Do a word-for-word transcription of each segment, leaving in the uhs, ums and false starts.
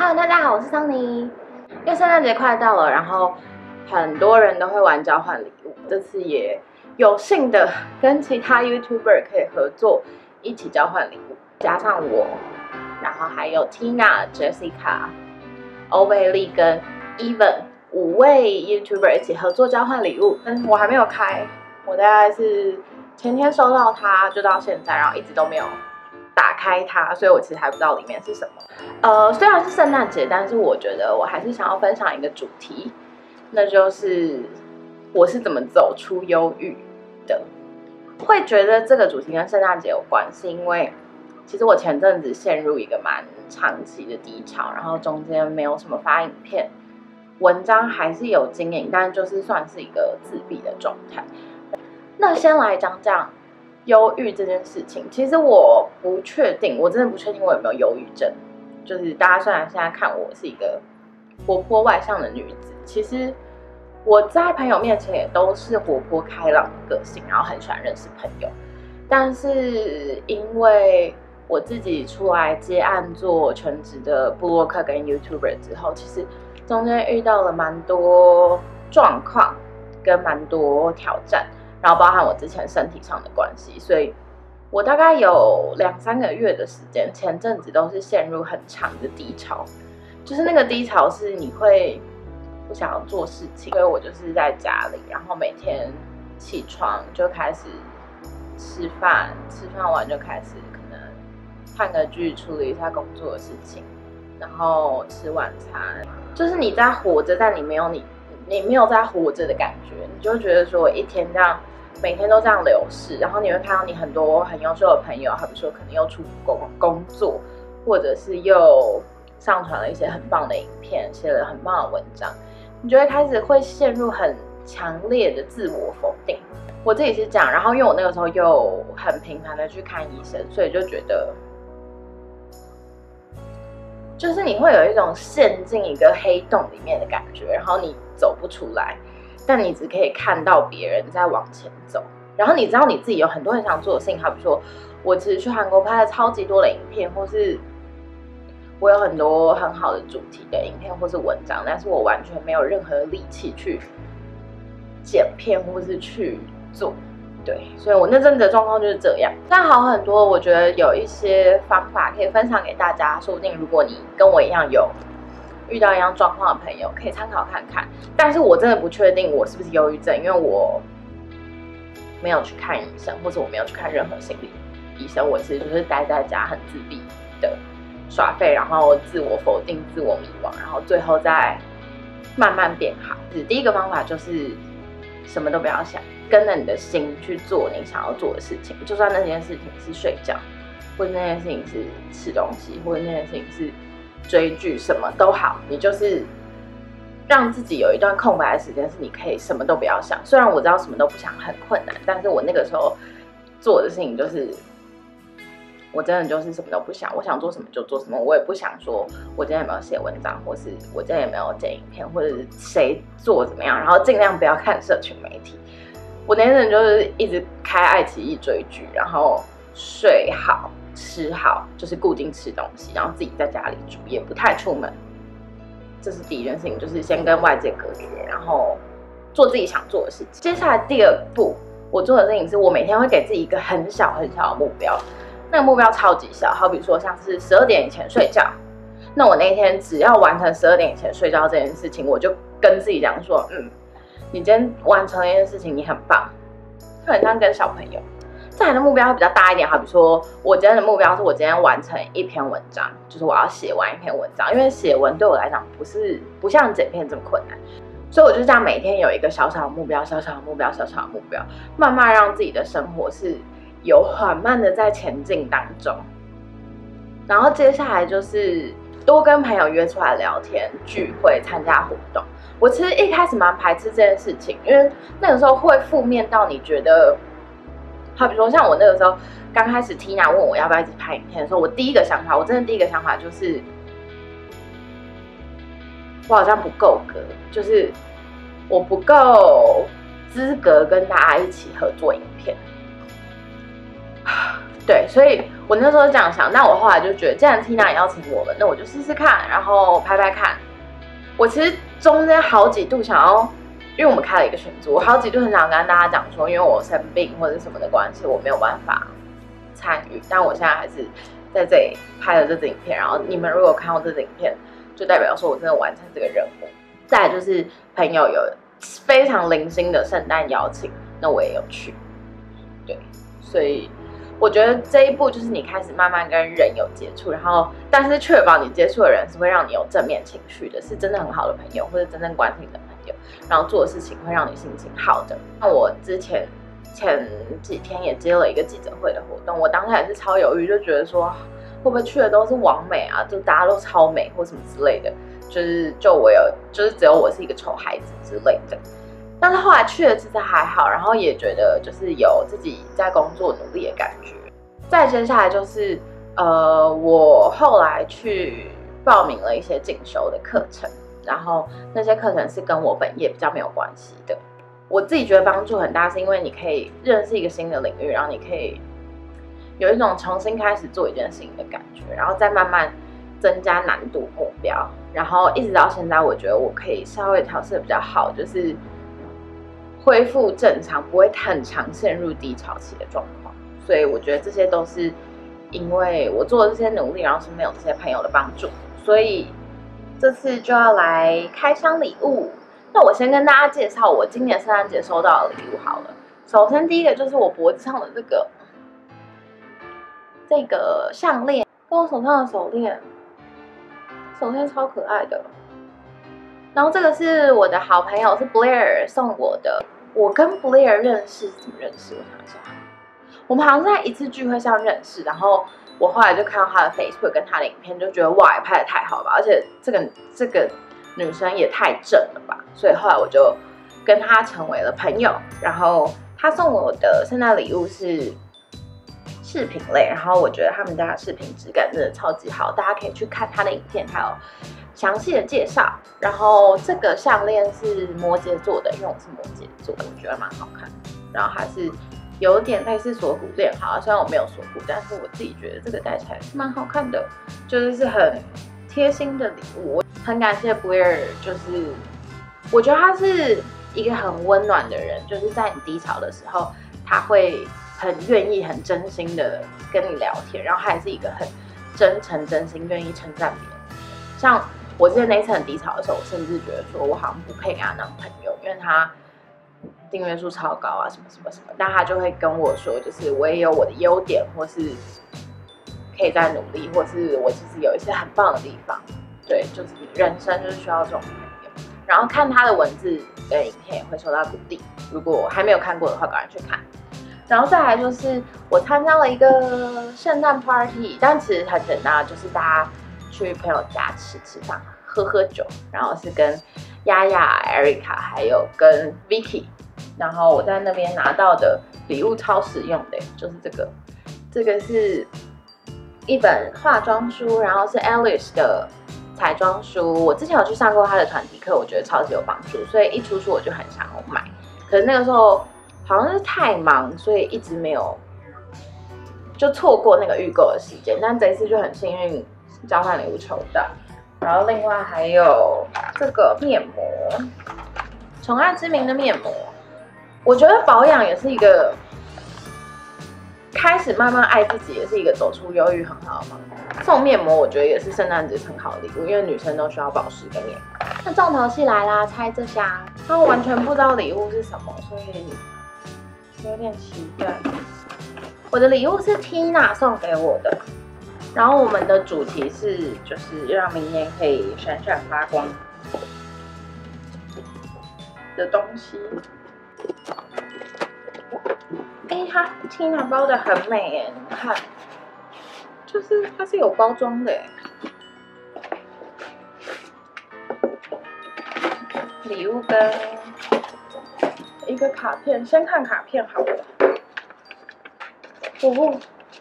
Hello， 大家好，我是桑尼。因为圣诞节快到了，然后很多人都会玩交换礼物。这次也有幸的跟其他 YouTuber 可以合作，一起交换礼物，加上我，然后还有 Tina、Jessica、欧贝利跟 Even 五位 YouTuber 一起合作交换礼物。但是我还没有开，我大概是前天收到它，就到现在，然后一直都没有打开它，所以我其实还不知道里面是什么。呃，虽然是圣诞节，但是我觉得我还是想要分享一个主题，那就是我是怎么走出忧郁的。会觉得这个主题跟圣诞节有关，是因为其实我前阵子陷入一个蛮长期的低潮，然后中间没有什么发影片，文章还是有经营，但就是算是一个自闭的状态。那先来讲讲忧郁这件事情，其实我不确定，我真的不确定我有没有忧郁症。就是大家虽然现在看我是一个活泼外向的女子，其实我在朋友面前也都是活泼开朗的个性，然后很喜欢认识朋友。但是因为我自己出来接案做全职的部落客跟 YouTuber 之后，其实中间遇到了蛮多状况跟蛮多挑战，然后包含我之前身体上的关系，所以我大概有两三个月的时间，前阵子都是陷入很长的低潮，就是那个低潮是你会不想要做事情，所以我就是在家里，然后每天起床就开始吃饭，吃饭完就开始可能看个剧，处理一下工作的事情，然后吃晚餐，就是你在活着，但你没有你你没有在活着的感觉，你就会觉得说我一天这样。每天都这样流逝，然后你会看到你很多很优秀的朋友，好比说可能又出工工作，或者是又上传了一些很棒的影片，写了很棒的文章，你就会开始会陷入很强烈的自我否定。我自己是这样，然后因为我那个时候又很频繁的去看医生，所以就觉得，就是你会有一种陷进一个黑洞里面的感觉，然后你走不出来。但你只可以看到别人在往前走，然后你知道你自己有很多很想做的事情，好比说，我其实去韩国拍了超级多的影片，或是我有很多很好的主题的影片或是文章，但是我完全没有任何力气去剪片或是去做，对，所以我那阵子的状况就是这样。但好很多，我觉得有一些方法可以分享给大家，说不定如果你跟我一样有遇到一样状况的朋友可以参考看看，但是我真的不确定我是不是忧郁症，因为我没有去看医生，或者我没有去看任何心理医生，我其实就是待在家很自闭的耍废，然后自我否定、自我迷惘，然后最后再慢慢变好。第一个方法就是什么都不要想，跟着你的心去做你想要做的事情，就算那件事情是睡觉，或者那件事情是吃东西，或者那件事情是追剧，什么都好，你就是让自己有一段空白的时间，是你可以什么都不要想。虽然我知道什么都不想很困难，但是我那个时候做的事情就是，我真的就是什么都不想，我想做什么就做什么，我也不想说我今天有没有写文章，或是我今天有没有剪影片，或者是谁做怎么样，然后尽量不要看社群媒体。我那阵就是一直开爱奇艺追剧，然后睡好。吃好，就是固定吃东西，然后自己在家里煮，也不太出门。这是第一件事情，就是先跟外界隔绝，然后做自己想做的事情。接下来第二步，我做的事情是我每天会给自己一个很小很小的目标，那个目标超级小，好比说像是十二点以前睡觉。那我那天只要完成十二点以前睡觉这件事情，我就跟自己讲说，嗯，你今天完成了一件事情，你很棒，就很像跟小朋友。再来的目标会比较大一点，好比说，我今天的目标是我今天完成一篇文章，就是我要写完一篇文章，因为写文对我来讲不是不像剪片这么困难，所以我就这样每天有一个小小的目标，小小的目标，小小的目标，慢慢让自己的生活是有缓慢的在前进当中。然后接下来就是多跟朋友约出来聊天、聚会、参加活动。我其实一开始蛮排斥这件事情，因为那个时候会负面到你觉得。好比说，像我那个时候刚开始 ，Tina 问我要不要一起拍影片的时候，我第一个想法，我真的第一个想法就是，我好像不够格，就是我不够资格跟大家一起合作影片。对，所以我那时候是这样想，但我后来就觉得，既然 Tina 邀请我们，那我就试试看，然后拍拍看。我其实中间好几度想要，因为我们开了一个群组，我好几度很想跟大家讲说，因为我生病或者什么的关系，我没有办法参与。但我现在还是在这里拍了这支影片，然后你们如果看到这支影片，就代表说我真的完成这个任务。再来就是朋友有非常零星的圣诞邀请，那我也有去。对，所以我觉得这一步就是你开始慢慢跟人有接触，然后但是确保你接触的人是会让你有正面情绪的，是真的很好的朋友或者真正关心你的朋友，然后做的事情会让你心情好的。那我之前前几天也接了一个记者会的活动，我当时也是超犹豫，就觉得说会不会去的都是网美啊，就大家都超美或什么之类的，就是就我有就是只有我是一个丑孩子之类的。但是后来去了其实还好，然后也觉得就是有自己在工作努力的感觉。再接下来就是呃，我后来去报名了一些进修的课程，然后那些课程是跟我本业比较没有关系的。我自己觉得帮助很大，是因为你可以认识一个新的领域，然后你可以有一种重新开始做一件事情的感觉，然后再慢慢增加难度目标，然后一直到现在，我觉得我可以稍微调试的比较好，就是恢复正常，不会很常陷入低潮期的状况。所以我觉得这些都是因为我做的这些努力，然后身边有这些朋友的帮助，所以这次就要来开箱礼物。那我先跟大家介绍我今年圣诞节收到的礼物好了。首先第一个就是我脖子上的这个这个项链，跟我手上的手链，手链超可爱的。然后这个是我的好朋友，是 Blair 送我的。我跟 Blair 认识怎么认识？我想一下，我们好像在一次聚会上认识，然后我后来就看到他的 Facebook 跟他的影片，就觉得哇，也拍得太好了吧，而且这个这个女生也太正了吧，所以后来我就跟他成为了朋友。然后他送我的圣诞礼物是饰品类，然后我觉得他们家的饰品质感真的超级好，大家可以去看他的影片，还有详细的介绍。然后这个项链是摩羯座的，因为我是摩羯座，我觉得蛮好看的。然后还是有点类似锁骨链，好，虽然我没有锁骨，但是我自己觉得这个戴起来是蛮好看的，就是很贴心的礼物。我很感谢 Blair， 就是我觉得他是一个很温暖的人，就是在你低潮的时候，他会很愿意、很真心的跟你聊天，然后他也是一个很真诚、真心愿意称赞别人。像我之前那一次很低潮的时候，我甚至觉得说我好像不配跟他当朋友，因为他订阅数超高啊，什么什么什么，但他就会跟我说，就是我也有我的优点，或是可以再努力，或是我其实有一些很棒的地方。对，就是人生就是需要这种朋友。然后看他的文字跟影片也会受到鼓励，如果还没有看过的话，赶快去看。然后再来就是我参加了一个圣诞 party， 但其实很简单，就是大家去朋友家吃吃饭、喝喝酒，然后是跟丫丫、Erica 还有跟 Vicky。然后我在那边拿到的礼物超实用的，就是这个，这个是一本化妆书，然后是 Alice 的彩妆书。我之前有去上过他的团体课，我觉得超级有帮助，所以一出书我就很想要买。可是那个时候好像是太忙，所以一直没有，就错过那个预购的时间。但这一次就很幸运，交换礼物抽到。然后另外还有这个面膜，宠爱之名的面膜。我觉得保养也是一个开始慢慢爱自己，也是一个走出忧郁很好的方法。送面膜我觉得也是圣诞节很好的礼物，因为女生都需要保湿跟面膜。那重头戏来啦，猜这箱，他完全不知道礼物是什么，所以有点奇怪。我的礼物是 Tina 送给我的，然后我们的主题是就是让明年可以闪闪发光的东西。哎，它 Tina 包的很美哎，你们看，就是它是有包装的哎。礼物跟一个卡片，先看卡片好了。哦，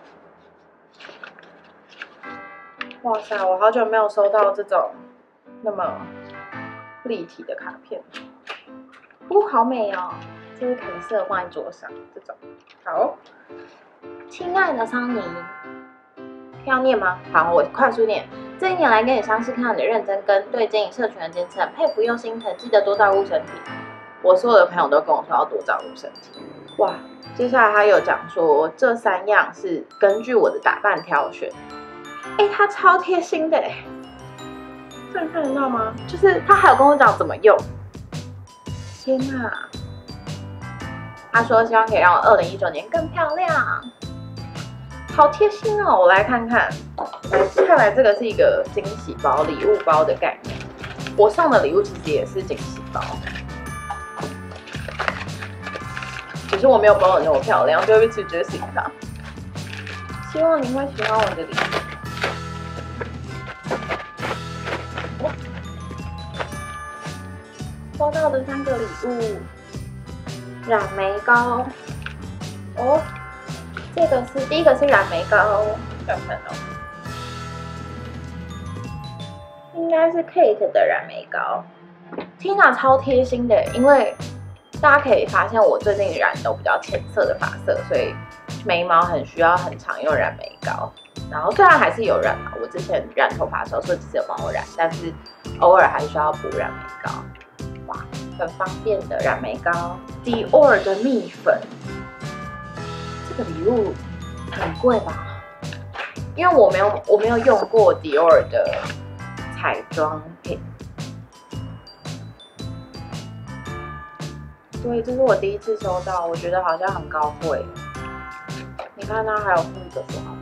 哇塞，我好久没有收到这种那么立体的卡片。哦，好美哦！这是很适合放在桌上，这种。好，亲爱的桑尼， 要念吗？好，我快速念。这一年来跟你相识，看到你的认真跟对经营社群的坚持，很佩服又心疼。记得多照顾身体。我所有的朋友都跟我说要多照顾身体。哇，接下来他有讲说这三样是根据我的打扮挑选。哎，他超贴心的哎，这你看得到吗？就是他还有跟我讲怎么用。天哪！他说希望可以让我二零一九年更漂亮。好贴心哦！我来看看，看来这个是一个惊喜包、礼物包的概念。我送的礼物其实也是惊喜包，只是我没有包的那么漂亮，对不起 Jessica。希望你会喜欢我的礼物。收到的三个礼物，染眉膏。哦。这个是第一个是染眉膏，看看哦，应该是 Kate 的染眉膏。Tina 超贴心的，因为大家可以发现我最近染都比较浅色的发色，所以眉毛很需要很常用染眉膏。然后虽然还是有染嘛，我之前染头发的时候设计师有帮我染，但是偶尔还需要补染眉膏。哇，很方便的染眉膏 ，Dior 的蜜粉。这个礼物很贵吧？因为我没有我没有用过 Dior 的彩妆品，所以这是我第一次收到，我觉得好像很高贵。你看它还有附一个什么？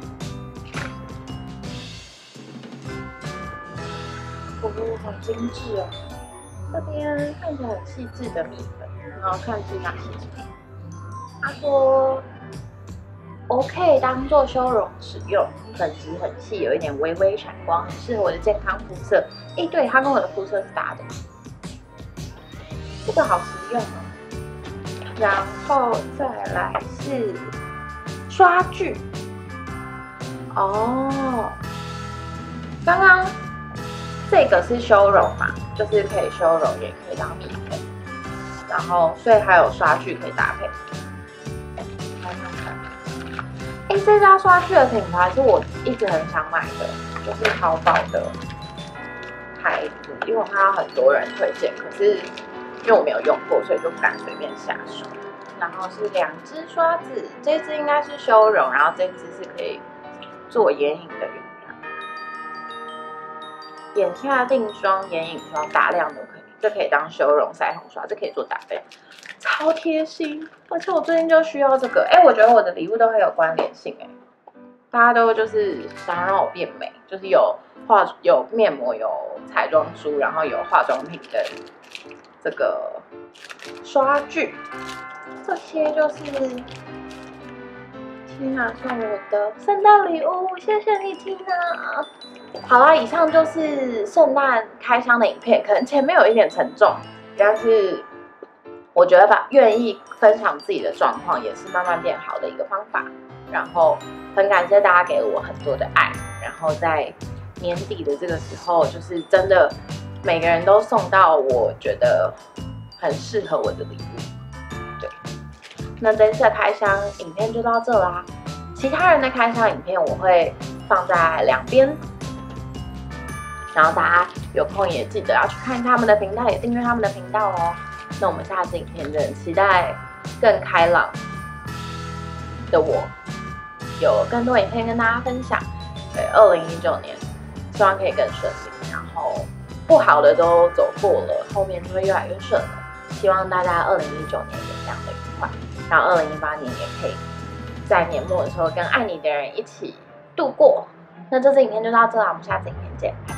哦，好精致哦！这边看起来很细致的蜜粉，然后看是哪些什么？他说。OK， 当做修容使用，粉质很细，有一点微微闪光，很适合我的健康肤色。哎，对，它跟我的肤色是搭的，这个好实用哦。然后再来是刷具。哦，刚刚这个是修容嘛，就是可以修容，也可以当蜜粉，然后所以还有刷具可以搭配。来看看。哎，这家刷具的品牌是我一直很想买的，就是淘宝的牌子，因为我看到很多人推荐，可是因为我没有用过，所以就不敢随便下手。然后是两支刷子，这支应该是修容，然后这支是可以做眼影的晕染，眼下定霜、眼影霜大量都可以，这可以当修容腮红刷，这可以做打亮。超贴心，而且我最近就需要这个。哎、欸，我觉得我的礼物都很有关联性哎、欸，大家都就是想要让我变美，就是有化有面膜、有彩妆梳，然后有化妆品跟这个刷具，这些就是Tina送我的圣诞礼物，谢谢你Tina。好啦，以上就是圣诞开箱的影片，可能前面有一点沉重，但是。我觉得吧，愿意分享自己的状况，也是慢慢变好的一个方法。然后很感谢大家给了我很多的爱。然后在年底的这个时候，就是真的每个人都送到我觉得很适合我的礼物。对，那这次的开箱影片就到这啦。其他人的开箱影片我会放在两边，然后大家有空也记得要去看他们的频道，也订阅他们的频道哦。那我们下次影片就很期待更开朗的我，有更多影片跟大家分享。对，二零一九年希望可以更顺利，然后不好的都走过了，后面就会越来越顺了。希望大家二零一九年也这样的愉快，然后二零一八年也可以在年末的时候跟爱你的人一起度过。那这次影片就到这了，我们下次影片见。